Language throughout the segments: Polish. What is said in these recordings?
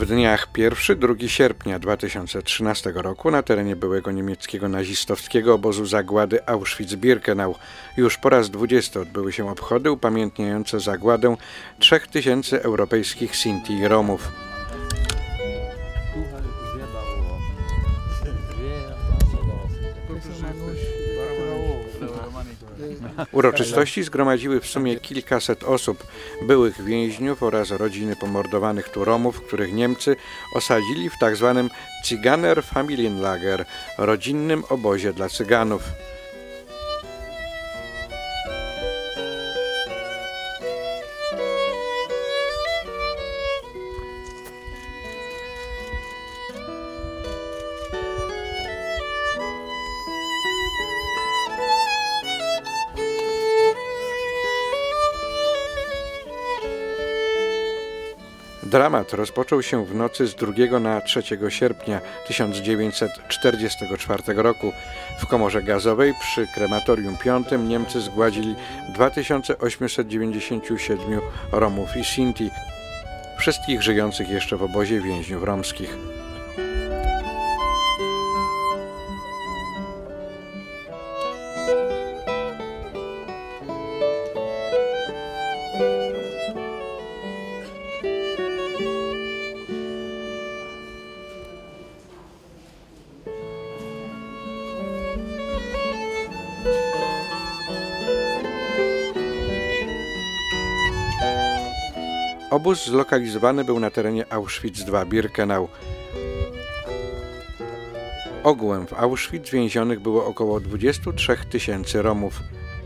dniach 1-2 sierpnia 2013 roku na terenie byłego niemieckiego nazistowskiego obozu zagłady Auschwitz-Birkenau już po raz 20 odbyły się obchody upamiętniające zagładę 3000 europejskich Sinti i Romów. Uroczystości zgromadziły w sumie kilkaset osób, byłych więźniów oraz rodziny pomordowanych tu Romów, których Niemcy osadzili w tzw. Zigener Familienlager, rodzinnym obozie dla Cyganów. Dramat rozpoczął się w nocy z 2 na 3 sierpnia 1944 roku. W komorze gazowej przy krematorium 5 Niemcy zgładzili 2897 Romów i Sinti, wszystkich żyjących jeszcze w obozie więźniów romskich. Obóz zlokalizowany był na terenie Auschwitz-II-Birkenau. Ogółem w Auschwitz więzionych było około 23 000 Romów.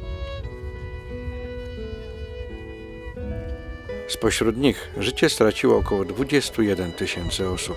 Spośród nich życie straciło około 21 000 osób.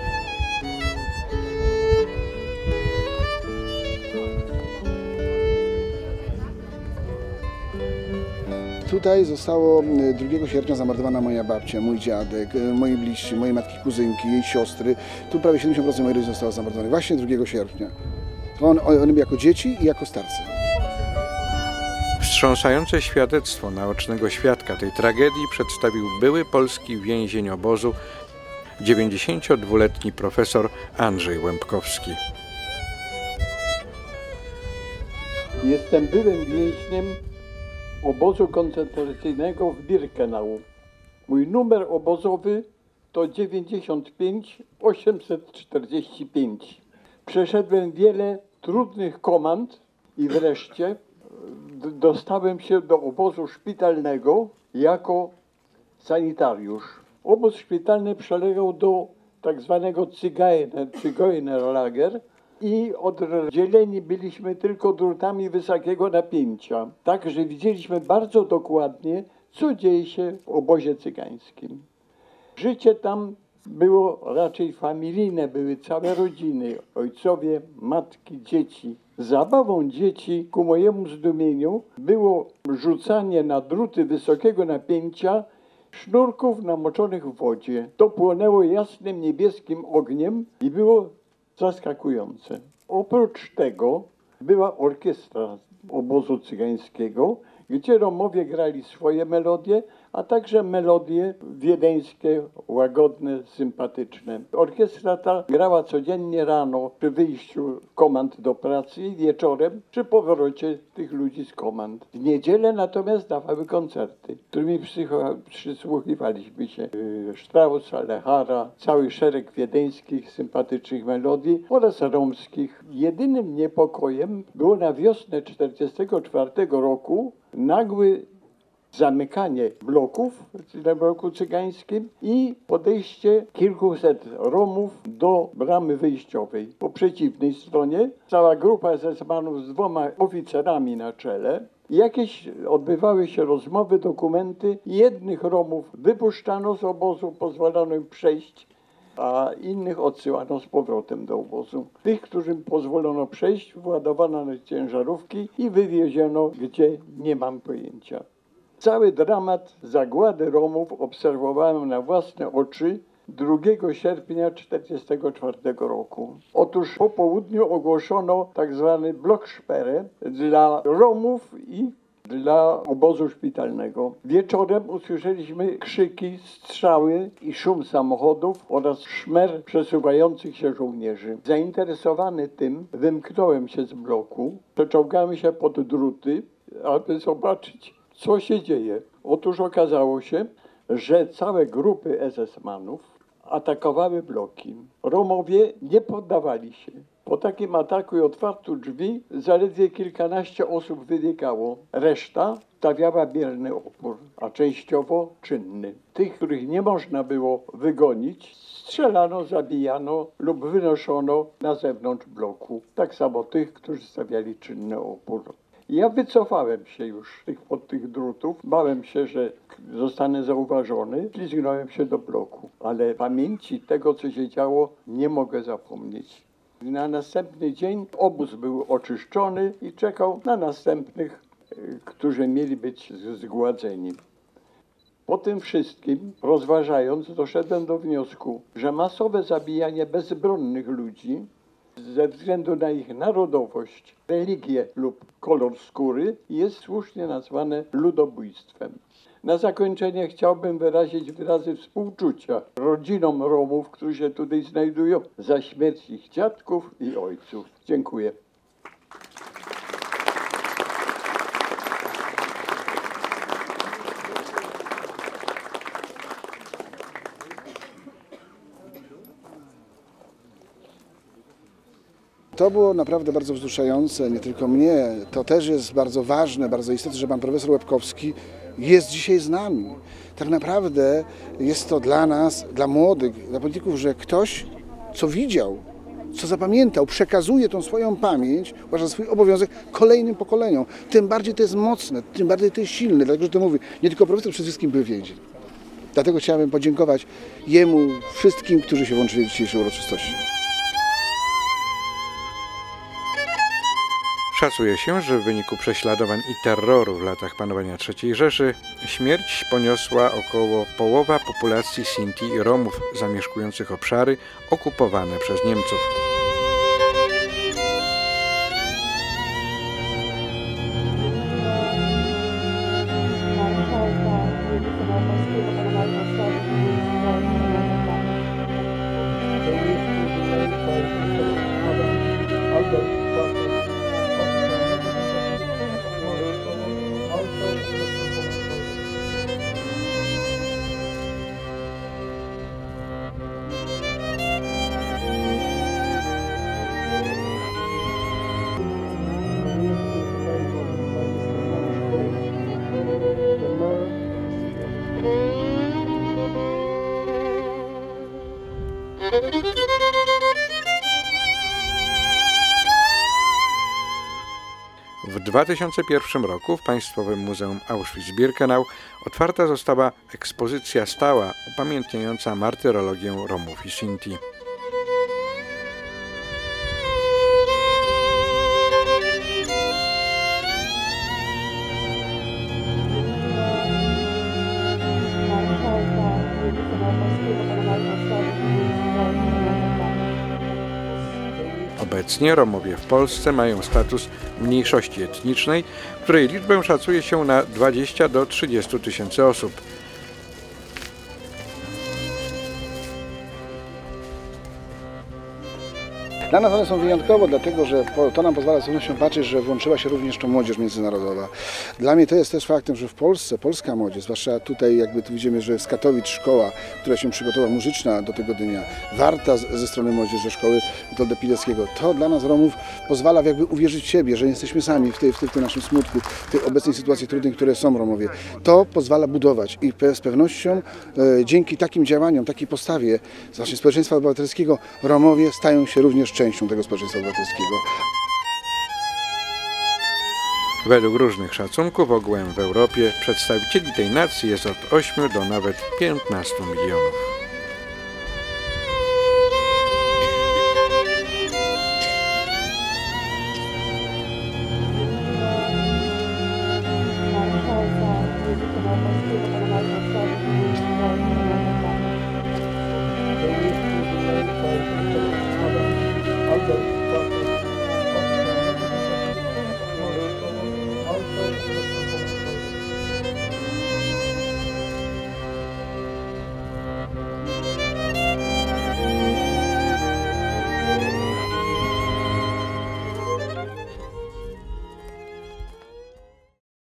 Tutaj zostało 2 sierpnia zamordowana moja babcia, mój dziadek, moi bliżsi, moje matki, kuzynki, jej siostry. Tu prawie 70% mojej rodziny zostało zamordowanych właśnie 2 sierpnia. One były jako dzieci i jako starcy. Wstrząsające świadectwo naocznego świadka tej tragedii przedstawił były polski więzień obozu, 92-letni profesor Andrzej Łębkowski. Jestem byłym więźniem obozu koncentracyjnego w Birkenau. Mój numer obozowy to 95 845. Przeszedłem wiele trudnych komand i wreszcie dostałem się do obozu szpitalnego jako sanitariusz. Obóz szpitalny przylegał do tak zwanego Zigeunerlager i oddzieleni byliśmy tylko drutami wysokiego napięcia. Także widzieliśmy bardzo dokładnie, co dzieje się w obozie cygańskim. Życie tam było raczej familijne, były całe rodziny, ojcowie, matki, dzieci. Zabawą dzieci, ku mojemu zdumieniu, było rzucanie na druty wysokiego napięcia sznurków namoczonych w wodzie. To płonęło jasnym niebieskim ogniem i było zaskakujące. Oprócz tego była orkiestra obozu cygańskiego, gdzie Romowie grali swoje melodie, a także melodie wiedeńskie, łagodne, sympatyczne. Orkiestra ta grała codziennie rano przy wyjściu komand do pracy i wieczorem przy powrocie tych ludzi z komand. W niedzielę natomiast dawały koncerty, którymi przysłuchiwaliśmy się. Straussa, Lechara, cały szereg wiedeńskich, sympatycznych melodii oraz romskich. Jedynym niepokojem było na wiosnę 1944 roku nagły zamykanie bloków na bloku cygańskim i podejście kilkuset Romów do bramy wyjściowej. Po przeciwnej stronie cała grupa SS-manów z 2 oficerami na czele. Jakieś odbywały się rozmowy, dokumenty. Jednych Romów wypuszczano z obozu, pozwalano im przejść, a innych odsyłano z powrotem do obozu. Tych, którym pozwolono przejść, władowano na ciężarówki i wywieziono, gdzie nie mam pojęcia. Cały dramat zagłady Romów obserwowałem na własne oczy 2 sierpnia 1944 roku. Otóż po południu ogłoszono tak zwany Blocksperre dla Romów i dla obozu szpitalnego. Wieczorem usłyszeliśmy krzyki, strzały i szum samochodów oraz szmer przesuwających się żołnierzy. Zainteresowany tym, wymknąłem się z bloku, przeczołgałem się pod druty, aby zobaczyć, co się dzieje. Otóż okazało się, że całe grupy SS-manów atakowały bloki. Romowie nie poddawali się. Po takim ataku i otwarciu drzwi zaledwie kilkanaście osób wybiegało. Reszta stawiała bierny opór, a częściowo czynny. Tych, których nie można było wygonić, strzelano, zabijano lub wynoszono na zewnątrz bloku. Tak samo tych, którzy stawiali czynny opór. Ja wycofałem się już od tych drutów. Bałem się, że zostanę zauważony. Ślizgnąłem się do bloku. Ale pamięci tego, co się działo, nie mogę zapomnieć. Na następny dzień obóz był oczyszczony i czekał na następnych, którzy mieli być zgładzeni. Po tym wszystkim, rozważając, doszedłem do wniosku, że masowe zabijanie bezbronnych ludzi ze względu na ich narodowość, religię lub kolor skóry jest słusznie nazwane ludobójstwem. Na zakończenie chciałbym wyrazić wyrazy współczucia rodzinom Romów, którzy się tutaj znajdują, za śmierć ich dziadków i ojców. Dziękuję. To było naprawdę bardzo wzruszające, nie tylko mnie. To też jest bardzo ważne, bardzo istotne, że pan profesor Łebkowski jest dzisiaj z nami. Tak naprawdę jest to dla nas, dla młodych, dla polityków, że ktoś, co widział, co zapamiętał, przekazuje tą swoją pamięć, uważa za swój obowiązek kolejnym pokoleniom. Tym bardziej to jest mocne, tym bardziej to jest silne, dlatego że to mówi, nie tylko profesor, przede wszystkim by wiedzieć. Dlatego chciałbym podziękować jemu, wszystkim, którzy się włączyli w dzisiejszej uroczystości. Szacuje się, że w wyniku prześladowań i terroru w latach panowania III Rzeszy śmierć poniosła około połowa populacji Sinti i Romów zamieszkujących obszary okupowane przez Niemców. W 2001 roku w Państwowym Muzeum Auschwitz-Birkenau otwarta została ekspozycja stała upamiętniająca martyrologię Romów i Sinti. Obecnie Romowie w Polsce mają status mniejszości etnicznej, której liczbę szacuje się na 20 do 30 tysięcy osób. Dla nas one są wyjątkowo, dlatego że to nam pozwala z pewnością patrzeć, że włączyła się również to młodzież międzynarodowa. Dla mnie to jest też faktem, że w Polsce, polska młodzież, zwłaszcza tutaj jakby tu widzimy, że z Katowic szkoła, która się przygotowała, muzyczna do tego dnia, warta ze strony młodzieży szkoły Witolda Pileckiego, to dla nas Romów pozwala jakby uwierzyć w siebie, że nie jesteśmy sami w tym naszym smutku, w tej obecnej sytuacji trudnej, które są Romowie. To pozwala budować i z pewnością dzięki takim działaniom, takiej postawie właśnie społeczeństwa obywatelskiego Romowie stają się również częścią tego społeczeństwa obywatelskiego. Według różnych szacunków ogółem w Europie przedstawicieli tej nacji jest od 8 do nawet 15 milionów.